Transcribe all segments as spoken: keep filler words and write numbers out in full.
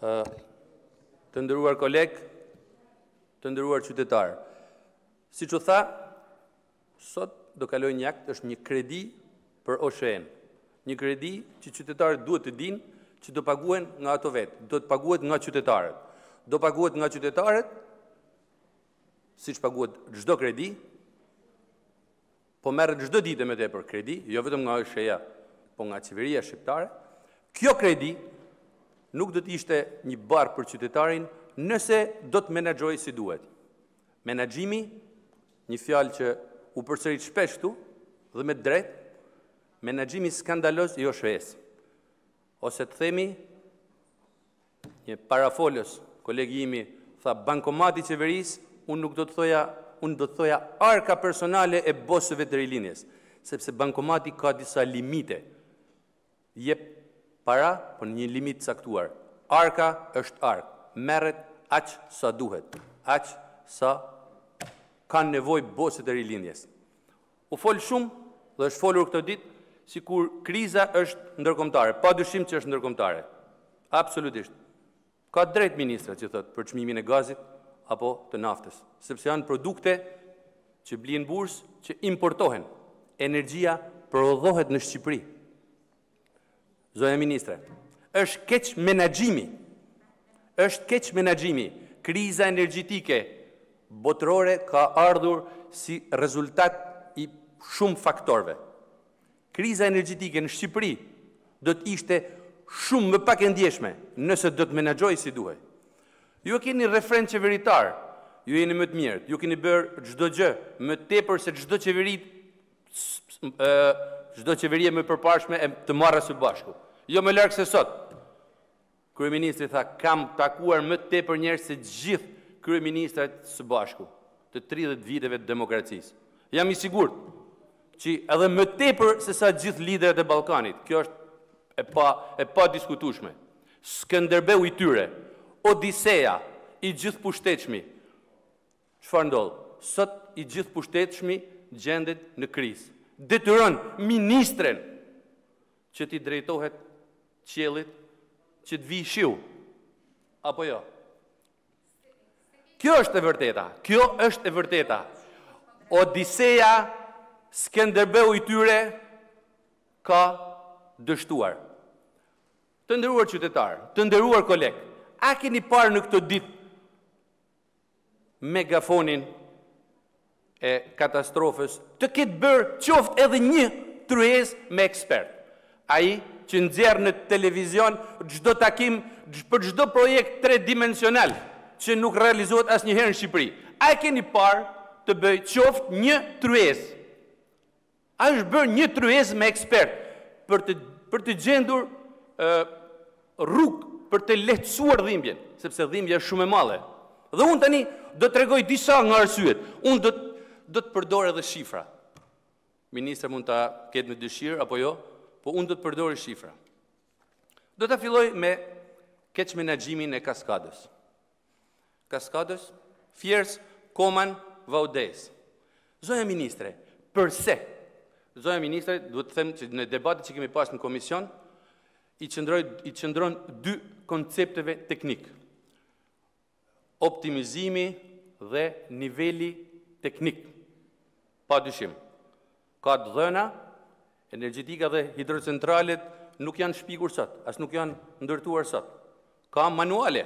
Të nderuar kolegë, të nderuar qytetarë. Siç u tha, sot do kaloj një akt, është një kredi për O S H E-n. Një kredi që qytetarët duhet të dinë që do paguhen nga ato vetë, do të paguhet nga qytetarët. Do paguhet nga qytetarët, siç paguhet çdo kredi, po merret çdo ditë me tepër kredi, jo vetëm nga O S H E-ja, po nga qeveria shqiptare. Kjo kredi nuk do të ishte një barë për qytetarin nëse do të menaxhojë si duhet. Menaxhimi, një fjalë që u përsërit shpesh këtu dhe me drejt, menaxhimi skandaloz i O S H E-s. Ose të themi, një parafolës, kolegi imi tha bankomati i qeverisë, unë nuk do të thoja, unë do të thoja arka personale e bosëve të rilinjes, sepse bankomati ka disa limite. Jep para, për një limit caktuar. Arka është ark, merret aq sa duhet, aq sa kanë nevojë bosët e rilindjes. U fol shumë dhe është folur këtë ditë sikur kriza është ndërkombëtare, pa dyshim që është ndërkombëtare. Absolutisht. Ka drejt ministra që thot për çmimin e gazit apo të naftës, sepse janë produkte që blien bursë, që importohen. Energjia prodhohet në Shqipëri. Zonja ministre, është keq menaxhimi, është keq menaxhimi. Kriza energjetike botërore ka ardhur si rezultat i shumë faktorëve. Kriza energjetike në Shqipëri do të ishte shumë më pak e ndjeshme nëse do të menaxhojë si duhet. Ju keni refren qeveritar, ju jeni më të mirët, ju keni bërë çdo gjë më tepër se çdo qeveri, çdo qeveri më përparshme e të marrë së bashku. Jo më larg se sot. Kryeministri tha, kam takuar më tepër njerëz se gjithë kryeministrat së bashku të tridhjetë viteve të demokracisë. Jam i sigurt që edhe më tepër se sa gjithë liderët e Ballkanit. Kjo është e pa e pa diskutueshme. Skenderbeu i tyre, Odiseja i gjithë pushtetshmi. Çfarë ndodh? Sot i gjithë pushtetshmi gjendet në krizë. Detyron ministren që t'i drejtohet qiellit, që të vi shiu. Apo jo? Kjo është e vërteta. Kjo është e vërteta. Odiseja, Skenderbeu i tyre ka dështuar. Të nderuar qytetarë, të nderuar kolegë, a keni parë në këtë ditë megafonin e katastrofës të ketë bërë qoftë edhe një tryezë me ekspert? Ai që nxjerr në televizion çdo takim për çdo projekt tredimensional që nuk realizohet asnjëherë në Shqipëri. A e keni parë të bëj qoftë një tryezë? A është bërë një tryezë me ekspert për të për të gjendur ë rrugë për të lehtësuar dhimbjen, sepse dhimbja është shumë e madhe. Dhe unë tani do të tregoj disa nga arsyet. Unë do do të përdor edhe shifra. Ministra mund ta ketë në dëshirë apo jo, po unë do të përdor shifra. Do ta filloj me keq menaxhimin e kaskadës. Kaskadës, Fiers, Koman, Vaudes. Zonja ministre, përse? Zonja ministre, duhet të them që në debatet që kemi pas në komision, i qëndroj, i qëndron dy koncepteve teknik. Optimizimi dhe niveli teknik. Pa dyshim. Ka të dhëna, energjetika dhe hidrocentralet nuk janë shpikur sot, as nuk janë ndërtuar sot. Ka manuale.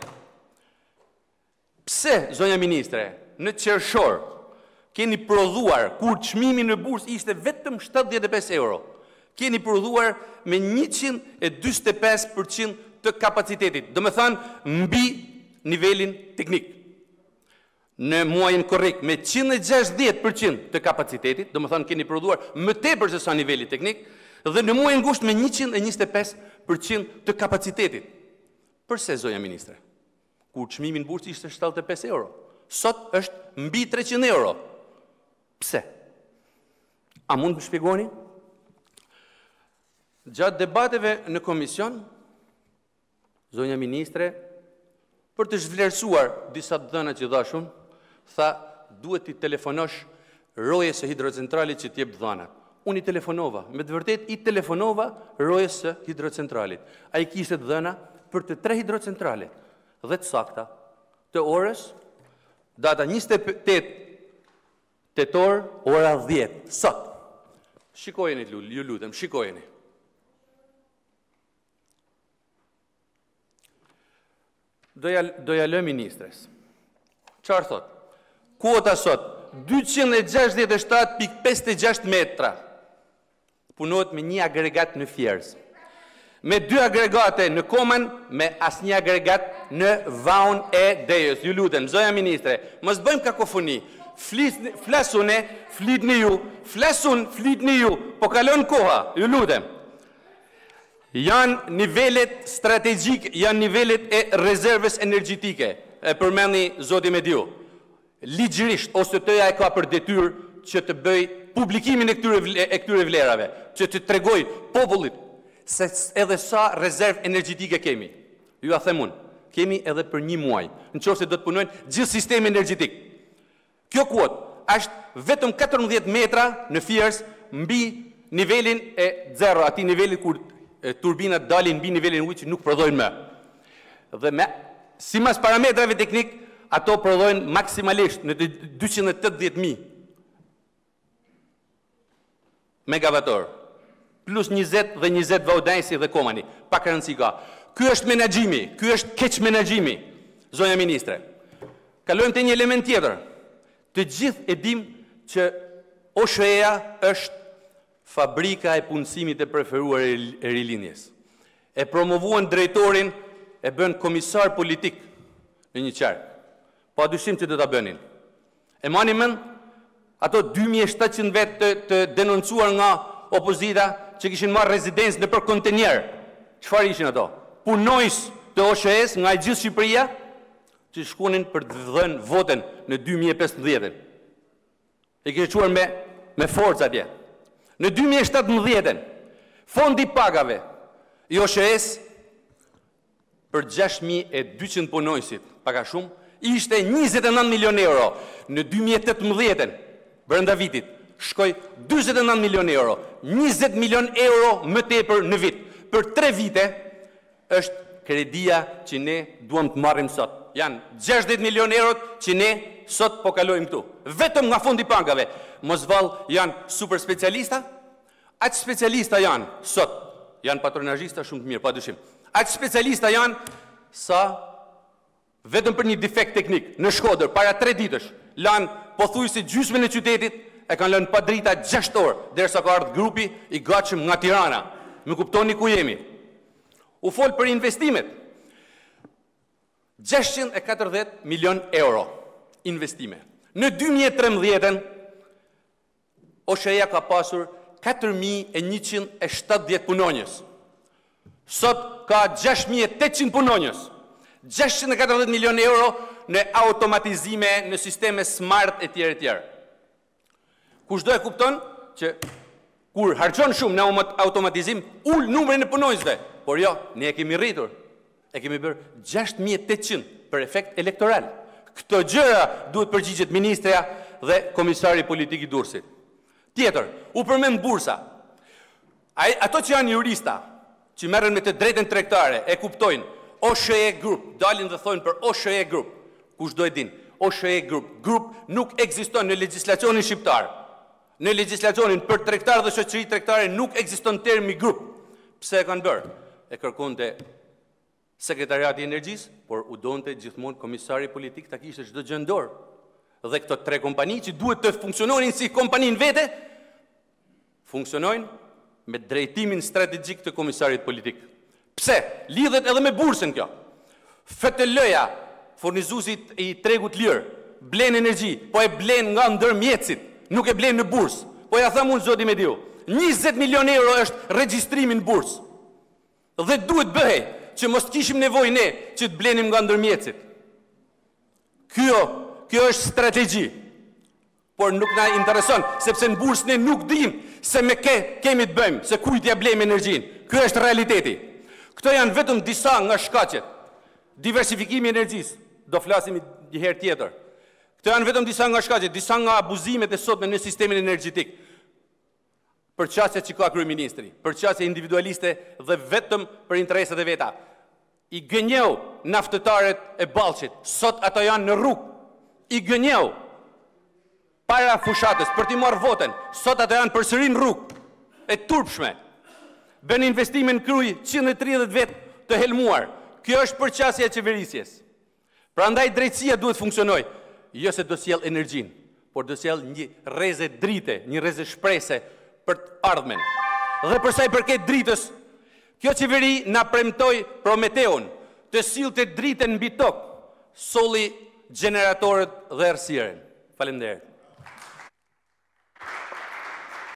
Pse, zonja ministre, në qershor, keni prodhuar, kur çmimi në bursë ishte vetëm shtatëdhjetë e pesë euro, keni prodhuar me njëqind e dyzet e pesë përqind të kapacitetit, do me thanë mbi nivelin teknik. Në muajin korrekt me njëqind e gjashtëdhjetë përqind të kapacitetit, do me thanë keni prodhuar më tepër se sa niveli teknik, dhe në muajin gusht me njëqind e njëzet e pesë përqind të kapacitetit. Përse, zonja ministre? Kur çmimi në bursë ishte shtatëdhjetë e pesë euro, sot është mbi treqind euro. Pse? A mund të më shpjegoni? Gjatë debateve në komision, zonja ministre, për të zhvlerësuar disa të dhëna që dhashun, tha, duhet t'i telefonosh rojes së hidrocentralit që t'jep dhënat. Unë i telefonova, me të vërtet i telefonova rojes së hidrocentralit. A i kishte dhëna për të tre hidrocentralit. dhe të sakta të orës, data njëzet e tetë tetor, ora dhjetë, sot. Shikojeni, ju lutem, shikojeni. Doja lë ministres. Qarë thot? Kuota sot, dyqind e gjashtëdhjetë e shtatë pikë pesëdhjetë e gjashtë metra. Punohet me një agregat në Fjerës. Me dy agregate në Komen, me as një agregat në Vaun e Dejës. Ju lutem, zoja ministre, mos bëjmë kakofoni. Flasune, flitni ju, flasun, flitni ju, po kalon koha, ju lutem. Janë nivellet strategjik, janë nivellet e rezerves energjitike, e përmeni zoti Mediu. Ligjërisht, ose tëja e ka për detyr që të bëj publikimin e këtyre vlerave, që të tregoj popullit se edhe sa rezerv energjitike kemi. Ju a themun, kemi edhe për një muaj, në qoftë se do të punojnë gjithë sistemi energjitik. Kjo kuot është vetëm katërmbëdhjetë metra në Fierës mbi nivelin e zero, ati nivelin kur turbinat dalin mbi nivelin ujë që nuk prodhojnë më. Dhe me, si mas parametrave teknik, ato prodhojnë maksimalisht në dyqind e tetëdhjetë mijë megavator, plus njëzet dhe njëzet vaudajsi dhe komani, pak rëndësi ka. Ky është menaxhimi, ky është keq menaxhimi, zonja ministre. Kalojmë te një element tjetër. Të gjithë e dim që O S H E-ja është fabrika e punësimit e preferuar e rilinjes. E promovuan drejtorin, e bën komisar politik në një qark. Pa dyshim që do ta bënin. E mani mend ato dy mijë e shtatëqind vetë të, të denoncuar nga opozita që kishin marrë rezidencë në për kontenjer. Çfarë ishin ato? Punojës të O S H E-s nga e gjithë Shqipëria, që shkonin për të dhënë votën në dy mijë e pesëmbëdhjetë. E kishte quar me, me forcë atje. Në dy mijë e shtatëmbëdhjetë, fondi pagave i O S H E-s për gjashtë mijë e dyqind punojësit, paka shumë, ishte njëzet e nëntë milion euro. Në dy mijë e tetëmbëdhjetë, brenda vitit, shkoj dyzet e nëntë milion euro. njëzet milion euro më tepër në vit. Për tre vite është kredia që ne duam të marrim sot. Janë gjashtëdhjetë milion euro që ne sot po kalojmë këtu. Vetëm nga fondi pagave. Mos vallë janë super specialista, aq specialista janë sot. Janë patronazhista shumë të mirë, padyshim. Aq specialista janë sa vetëm për një defekt teknik në Shkodër para tre ditësh lanë pothuajse gjysmën e qytetit e kanë lënë pa drita gjashtë orë, derisa ka ardhur grupi i gatshëm nga Tirana. Më kuptoni ku jemi. U fol për investimet. gjashtëqind e katërdhjetë milion euro investime. Në dy mijë e trembëdhjetë O S H E-ja ka pasur katër mijë e njëqind e shtatëdhjetë punonjës. Sot ka gjashtë mijë e tetëqind punonjës. gjashtëqind e katërdhjetë milion euro në automatizime, në sisteme smart e tjerë e tjerë. Kush do e kupton që kur harxhon shumë në automatizim, ul numrin e punonjësve, por jo, ne e kemi rritur. E kemi bërë gjashtë mijë e tetëqind për efekt elektoral. Këto gjëra duhet përgjigjet ministrja dhe komisari politik i Durrësit. Tjetër, u përmend bursa. Ai, ato që janë jurista, që merren me të drejtën tregtare, e kuptojnë. O S H E Group, dalin dhe thonë për O S H E Group. Kush do e din? O S H E Group. Group nuk ekziston në legjislacionin shqiptar. Në legjislacionin për tregtar dhe shoqëri tregtare nuk ekziston termi grup. Pse e kanë bërë? E kërkonte Sekretariati i Energjisë, por u donte gjithmonë komisari politik ta kishte çdo gjë në dorë. Dhe këto tre kompani që duhet të funksiononin si kompaninë vete, funksionojnë me drejtimin strategjik të komisarit politik. Pse? Lidhet edhe me bursën kjo. F T L-ja, furnizuesit i tregut lirë, blen energji, po e blen nga ndërmjetësit, nuk e blen në bursë. Po ja them unë zoti Mediu, njëzet milion euro është regjistrimi në bursë. Dhe duhet bëhej që mos të kishim nevojë ne që të blenim nga ndërmjetësit. Kjo, kjo është strategji. Por nuk na intereson, sepse në bursë ne nuk dim se me ke kemi të bëjmë, se kujt ja blejmë energjinë. Ky është realiteti. Këto janë vetëm disa nga shkaqet. Diversifikimi i energjisë, do flasim një herë tjetër. Këto janë vetëm disa nga shkaqet, disa nga abuzimet e sotme në sistemin energjetik. Për çështjet që ka kryeministri, për çështje individualiste dhe vetëm për interesat e veta. I gënjeu naftëtarët e Ballçit. Sot ato janë në rrugë. I gënjeu para fushatës për t'i marrë votën. Sot ato janë përsëri në rrugë. E turpshme. Bën investimin kryj njëqind e tridhjetë vjet të helmuar. Kjo është përqasja e qeverisjes. Prandaj drejtësia duhet funksionoj, jo se do sjell energjinë, por do sjell një rreze drite, një rreze shprese për të ardhmen. Dhe për sa i përket dritës, kjo qeveri na premtoi Prometeun të sillte dritën mbi tokë, solli gjeneratorët dhe errësirën. Faleminderit.